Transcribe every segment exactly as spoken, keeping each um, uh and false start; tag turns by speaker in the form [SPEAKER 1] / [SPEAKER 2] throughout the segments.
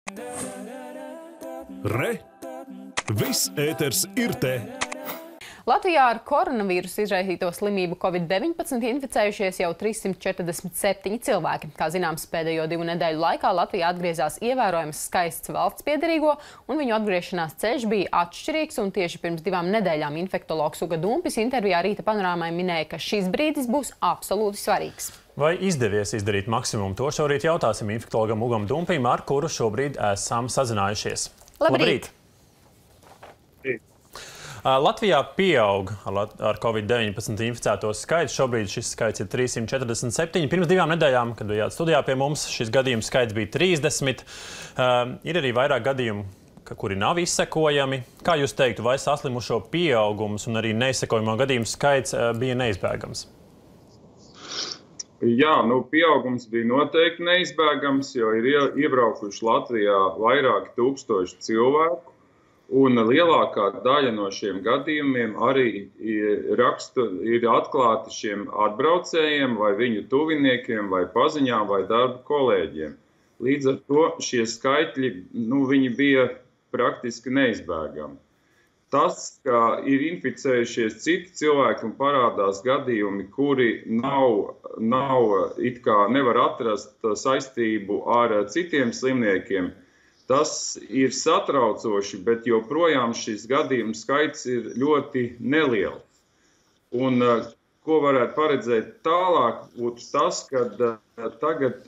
[SPEAKER 1] Re! Viss ēters ir te!
[SPEAKER 2] Latvijā ar koronavīrusu izraisīto slimību covid deviņpadsmit inficējušies jau trīssimt četrdesmit septiņi cilvēki. Kā zināms, pēdējo divu nedēļu laikā Latvijā atgriezās ievērojams skaists valsts piederīgo, un viņu atgriešanās ceļš bija atšķirīgs, un tieši pirms divām nedēļām infektologs Uga Dumpis intervijā Rīta panorāmai minēja, ka šis brīdis būs absolūti svarīgs. Vai
[SPEAKER 3] izdevies izdarīt maksimumu? To šorīt jautāsim infektologam Ugam Dumpim, ar kuru šobrīd esam sazinājušies.
[SPEAKER 2] Labrīt!
[SPEAKER 3] Labrīt. Latvijā pieaug ar covid deviņpadsmit inficēto skaits. Šobrīd šis skaits ir trīssimt četrdesmit septiņi. Pirms divām nedēļām, kad bijāt studijā pie mums, šis gadījums skaits bija trīsdesmit. Uh, ir arī vairāk gadījumu, kuri nav izsekojami. Kā jūs teiktu, vai saslimušo pieaugums un arī neizsekojamo gadījumu skaits uh, bija neizbēgams?
[SPEAKER 4] Jā, nu, pieaugums bija noteikti neizbēgams, jo ir iebraukuši Latvijā vairāki tūkstoši cilvēku. Un lielākā daļa no šiem gadījumiem arī rakstu, ir atklāti šiem atbraucējiem, vai viņu tuviniekiem, vai paziņām, vai darba kolēģiem. Līdz ar to šie skaitļi, nu, viņi bija praktiski neizbēgami. Tas, ka ir inficējušies citi cilvēki un parādās gadījumi, kuri nav, nav it kā nevar atrast saistību ar citiem slimniekiem, tas ir satraucoši, bet joprojām šis gadījumu skaits ir ļoti neliels. Un ko varētu paredzēt tālāk, būtu tas, ka tagad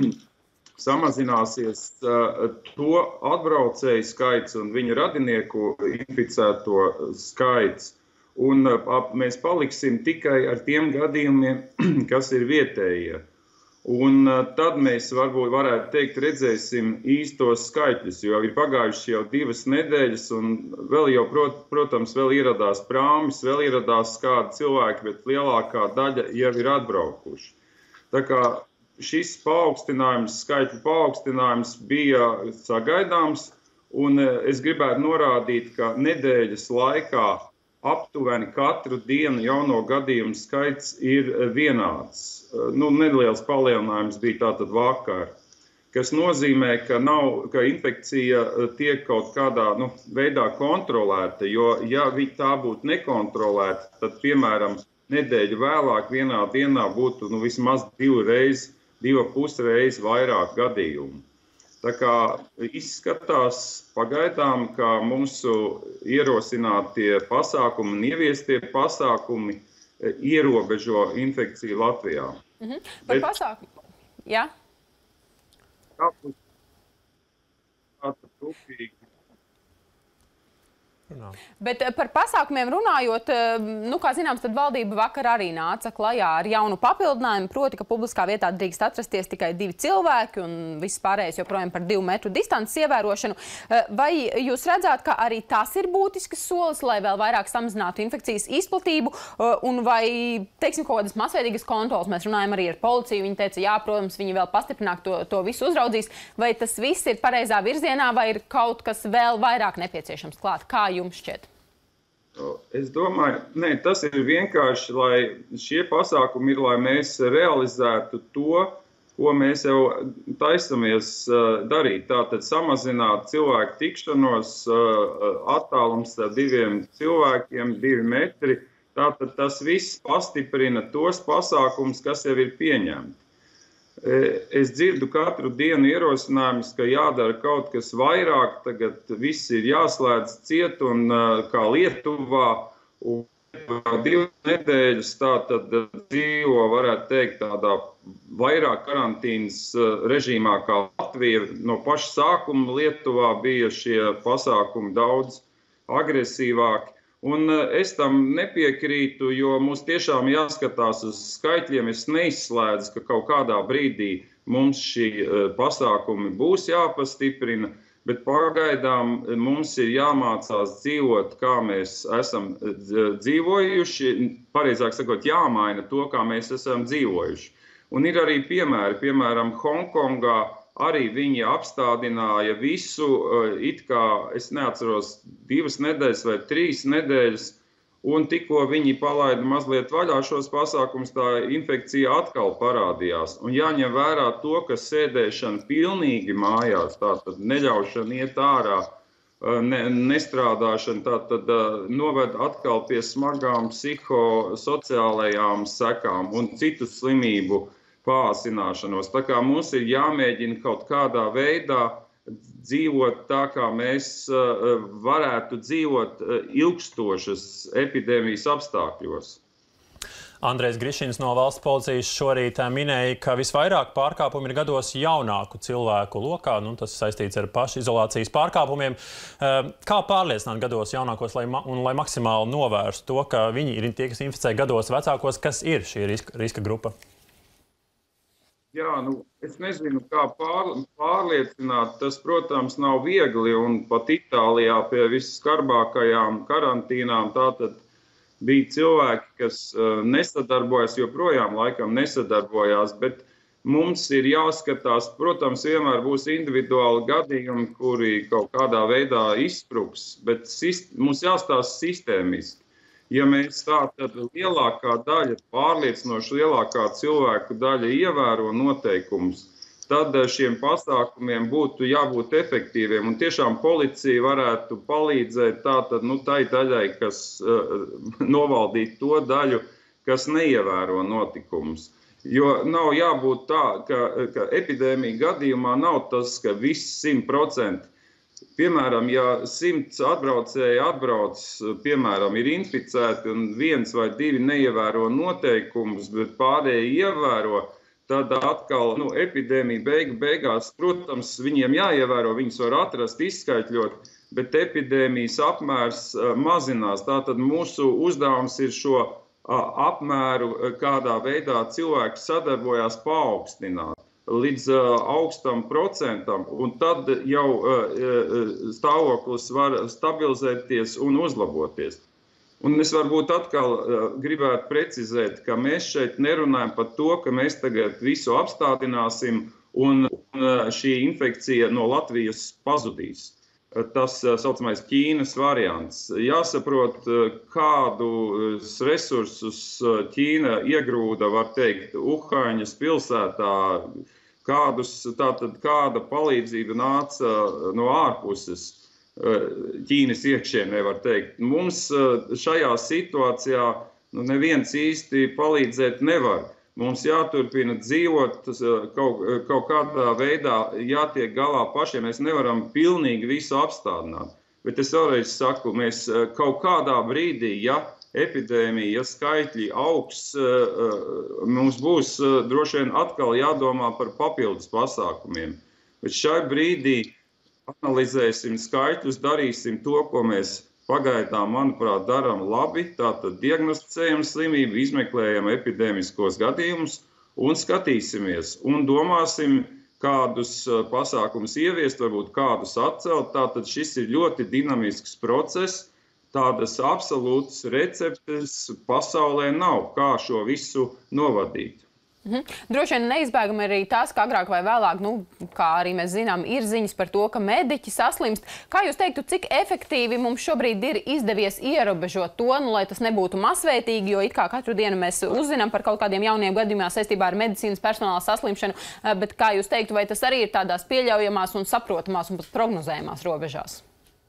[SPEAKER 4] samazināsies to atbraucēju skaits un viņu radinieku inficēto skaits. Un mēs paliksim tikai ar tiem gadījumiem, kas ir vietējie. Un tad mēs varbūt varētu teikt, redzēsim īstos skaitļus, jo ir pagājuši jau divas nedēļas un vēl jau, prot, protams, vēl ieradās prāmis, vēl ieradās kādi cilvēki, bet lielākā daļa jau ir atbraukuši. Tā kā šis paaugstinājums, skaitļu paaugstinājums bija sagaidāms, un es gribētu norādīt, ka nedēļas laikā aptuveni katru dienu jauno gadījumu skaits ir vienāds. Nu, neliels palielinājums bija tātad vakar, kas nozīmē, ka, nav, ka infekcija tiek kaut kādā nu, veidā kontrolēta, jo ja tā būtu nekontrolēta, tad, piemēram, nedēļu vēlāk vienā dienā būtu nu, vismaz divreiz, divu pusreiz vairāk gadījumu. Tā kā izskatās pagaidām, ka mūsu ierosinātie pasākumi un ieviestie pasākumi ierobežo infekciju Latvijā.
[SPEAKER 2] Mhm. Par Bet... pasākumu? Jā?
[SPEAKER 4] Tāpēc tātad rūpīgi.
[SPEAKER 2] Bet par pasākumiem runājot, nu, kā zināms, tad valdība vakar arī nāca klajā ar jaunu papildinājumu, proti, ka publiskā vietā drīkst atrasties tikai divi cilvēki un viss pārējais joprojām par divu metru distances ievērošanu. Vai jūs redzāt, ka arī tas ir būtisks solis, lai vēl vairāk samazinātu infekcijas izplatību, un vai, teiksim, kaut kādas masveidīgas kontrolas, mēs runājam arī ar policiju, viņi teica, jā, protams, viņi vēl pastiprināk to, to visu uzraudzīs, vai tas viss ir pareizā virzienā, vai ir kaut kas vēl vairāk nepieciešams klāt? Kā jums šķiet?
[SPEAKER 4] Es domāju, ne, tas ir vienkārši, lai šie pasākumi ir, lai mēs realizētu to, ko mēs jau taisamies darīt. Tātad samazināt cilvēku tikšanos, attālums diviem cilvēkiem, divi metri. Tātad tas viss pastiprina tos pasākumus, kas jau ir pieņemti. Es dzirdu katru dienu ierosinājumus, ka jādara kaut kas vairāk, tagad viss ir jāslēdz ciet un kā Lietuvā, un divas nedēļas tātad dzīvo, varētu teikt, tādā vairāk karantīnas režīmā kā Latvija. No paša sākuma Lietuvā bija šie pasākumi daudz agresīvāki. Un es tam nepiekrītu, jo mums tiešām jāskatās uz skaitļiem. Es neizslēdzu, ka kaut kādā brīdī mums šī pasākumi būs jāpastiprina, bet pagaidām mums ir jāmācās dzīvot, kā mēs esam dzīvojuši, pareizāk sakot, jāmaina to, kā mēs esam dzīvojuši. Un ir arī piemēri, piemēram, Hongkongā. Arī viņi apstādināja visu, it kā, es neatceros, divas nedēļas vai trīs nedēļas, un tikko viņi palaida mazliet vaļā šos pasākumus, tā infekcija atkal parādījās. Un jāņem vērā to, ka sēdēšana pilnīgi mājās, tātad neļaušana iet ārā, ne, nestrādāšana, tātad noved atkal pie smagām psihosociālajām sekām un citu slimību pāsināšanos. Tā kā mums ir jāmēģina kaut kādā veidā dzīvot tā, kā mēs varētu dzīvot ilgstošas epidēmijas apstākļos.
[SPEAKER 3] Andrejs Grišins no valsts policijas šorīt minēja, ka visvairāk pārkāpumi ir gados jaunāku cilvēku lokā. Nu, tas saistīts ar pašizolācijas pārkāpumiem. Kā pārliecināt gados jaunākos lai, un lai maksimāli novērstu to, ka viņi ir tie, kas inficē gados vecākos, kas ir šī riska, riska grupa?
[SPEAKER 4] Jā, nu, es nezinu, kā pār, pārliecināt. Tas, protams, nav viegli, un pat Itālijā pie visskarbākajām karantīnām tātad bija cilvēki, kas uh, nesadarbojas, joprojām laikam nesadarbojās, bet mums ir jāskatās, protams, vienmēr būs individuāli gadījumi, kuri kaut kādā veidā izspruks, bet sist, mums jāstāsta sistēmiski. Ja mēs tā, tad lielākā daļa, pārliecinoši lielākā cilvēku daļa ievēro noteikumus, tad šiem pasākumiem būtu jābūt efektīviem. Un tiešām policija varētu palīdzēt tātad, nu, tai daļai, kas uh, novaldīt to daļu, kas neievēro notikumus. Jo nav jābūt tā, ka, ka epidēmija gadījumā nav tas, ka viss simt procenti. Piemēram, ja simts atbraucēji atbrauc, piemēram, ir inficēti un viens vai divi neievēro noteikumus, bet pārējie ievēro, tad atkal nu, epidēmija beigu beigās, protams, viņiem jāievēro, viņus var atrast, izskaitļot, bet epidēmijas apmērs mazinās. Tātad mūsu uzdevums ir šo apmēru, kādā veidā cilvēki sadarbojās, paaugstināt līdz uh, augstam procentam, un tad jau uh, stāvoklis var stabilizēties un uzlaboties. Un es varbūt atkal uh, gribētu precizēt, ka mēs šeit nerunājam par to, ka mēs tagad visu apstādināsim un, un uh, šī infekcija no Latvijas pazudīs. Tas uh, saucamais Ķīnas variants. Jāsaprot, uh, kādus resursus uh, Ķīna iegrūda, var teikt, Uhaņas pilsētā, kādus, tātad, kāda palīdzība nāca no ārpuses Ķīnas iekšienē, var teikt. Mums šajā situācijā nu, neviens īsti palīdzēt nevar. Mums jāturpina dzīvot, kaut, kaut kādā veidā jātiek galā pašiem. Mēs nevaram pilnīgi visu apstādināt. Bet es vēlreiz saku, mēs kaut kādā brīdī, ja epidēmija, ja skaitļi augs, mums būs droši vien atkal jādomā par papildus pasākumiem. Bet šai brīdī analizēsim skaitļus, darīsim to, ko mēs pagaidām, manuprāt, darām labi. Tātad diagnosticējam slimību, izmeklējam epidēmiskos gadījumus un skatīsimies. Un domāsim, kādus pasākumus ieviest, varbūt kādus atcelt. Tātad šis ir ļoti dinamisks process. Tādas absolūtas receptes pasaulē nav, kā šo visu novadīt.
[SPEAKER 2] Mhm. Droši vien neizbēgami arī tas, ka agrāk vai vēlāk, nu, kā arī mēs zinām, ir ziņas par to, ka mediķi saslimst. Kā jūs teiktu, cik efektīvi mums šobrīd ir izdevies ierobežot to, nu, lai tas nebūtu masveitīgi, jo it kā katru dienu mēs uzzinām par kaut kādiem jauniem gadījumiem saistībā ar medicīnas personāla saslimšanu, bet kā jūs teiktu, vai tas arī ir tādās pieļaujamās un saprotamās un pat prognozējumās robežās?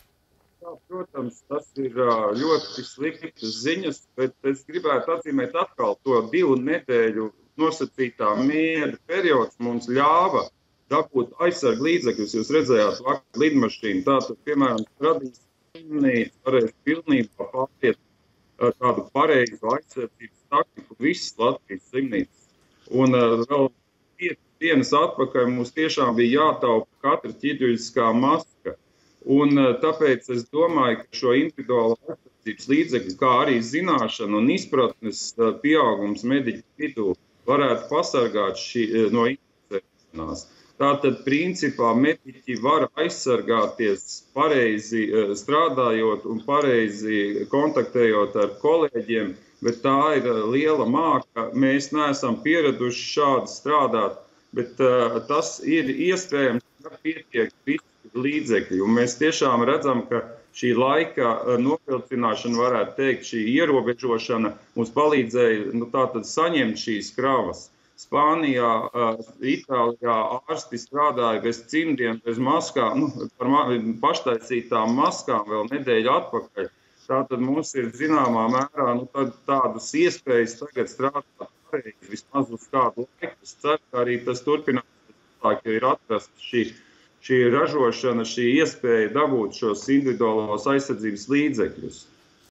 [SPEAKER 4] Protams, tas ir ļoti sliktas ziņas, bet es gribētu atzīmēt atkal to divu nedēļu nosacītā miera periods mums ļāva dabūt aizsargu līdzekļus. Jūs redzējāt vakar lidmašīnu, tātad, piemēram, radīs slimnīca varēs pilnībā pāriet kādu pareizu aizsardzības taktiku visas Latvijas slimnīcas. Un vēl piecas dienas atpakaļ mums tiešām bija jātaupa katra ķirurģiskā maska. Un tāpēc es domāju, ka šo individuālo aizsardzības līdzekļu, kā arī zināšanu un izpratnes pieaugums mediķu vidū varētu pasargāt šī, no inficēšanās. Tātad, principā, mediķi var aizsargāties pareizi strādājot un pareizi kontaktējot ar kolēģiem, bet tā ir liela māka. Mēs neesam pieraduši šādi strādāt, bet uh, tas ir iespējams, ka pietiek visi līdzekļi. Un mēs tiešām redzam, ka šī laika nopilcināšana, varētu teikt, šī ierobežošana mums palīdzēja nu, tātad saņemt šīs kravas. Spānijā, Itālijā ārsti strādāja bez cimdiem, bez maskām, nu, par ma paštaisītām maskām vēl nedēļu atpakaļ. Tātad mums ir zināmā mērā nu, tādas iespējas tagad strādāt pareizi, vismaz uz kādu laiku. Es ceru, ka arī tas turpinās, jo ir atrasta šī, šī ražošana, šī iespēja dabūt šos individuālos aizsardzības līdzekļus.